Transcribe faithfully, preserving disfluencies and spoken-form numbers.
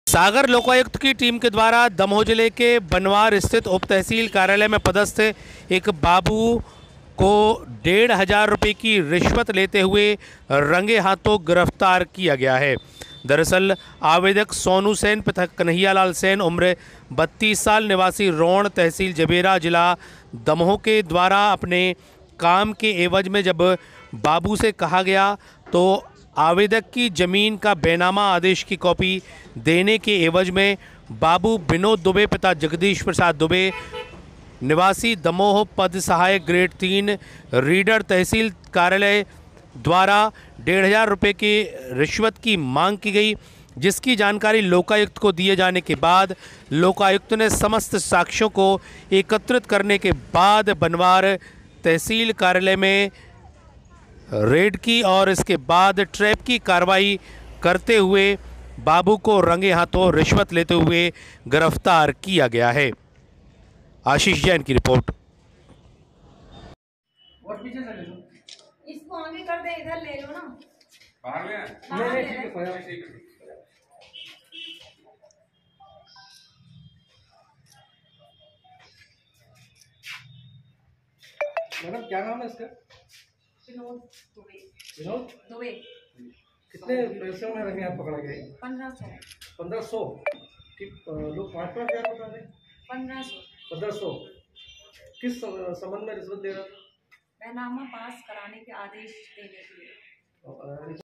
सागर लोकायुक्त की टीम के द्वारा दमोह जिले के बनवार स्थित उप तहसील कार्यालय में पदस्थ एक बाबू को डेढ़ हजार रुपये की रिश्वत लेते हुए रंगे हाथों गिरफ्तार किया गया है। दरअसल आवेदक सोनू सेन तथा कन्हैयालाल सेन उम्र बत्तीस साल निवासी रोण तहसील जबेरा जिला दमोह के द्वारा अपने काम के एवज में जब बाबू से कहा गया तो आवेदक की जमीन का बेनामा आदेश की कॉपी देने के एवज में बाबू विनोद दुबे पिता जगदीश प्रसाद दुबे निवासी दमोह पद सहायक ग्रेड तीन रीडर तहसील कार्यालय द्वारा डेढ़ हजार रुपये की रिश्वत की मांग की गई, जिसकी जानकारी लोकायुक्त को दिए जाने के बाद लोकायुक्त ने समस्त साक्ष्यों को एकत्रित करने के बाद बनवार तहसील कार्यालय में रेड की और इसके बाद ट्रैप की कार्रवाई करते हुए बाबू को रंगे हाथों रिश्वत लेते हुए गिरफ्तार किया गया है। आशीष जैन की रिपोर्ट। इसको आगे कर दे, इधर ले लो ना। बाहर ले हाँ, ले ले। मैडम क्या नाम है इसका? विनोद दुबे। विनोद दुबे। कितने पैसों में रंगे हाथ पकड़ा गया? पंद्रह सौ। पंद्रह सौ कि लोग पाँच पाँच हजार बता रहे? पंद्रह सौ। पंद्रह सौ किस संबंध में रिश्वत दे रहा था? बैनामा पास कराने के आदेश देने के लिए।